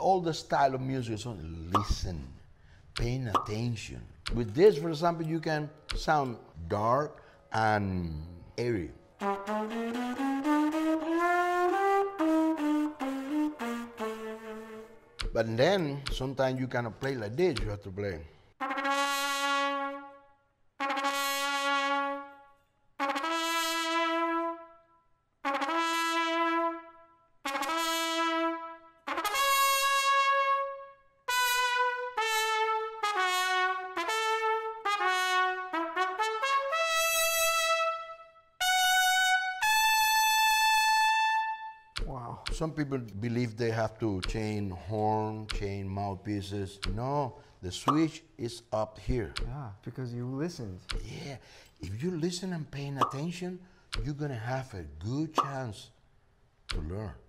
all the style of music is on listen, paying attention. With this, for example, you can sound dark and airy. But then, sometimes you cannot play like this, you have to play. Wow. Some people believe they have to chain horn, chain mouthpieces. No, the switch is up here. Yeah, because you listened. Yeah, if you listen and paying attention, you're gonna have a good chance to learn.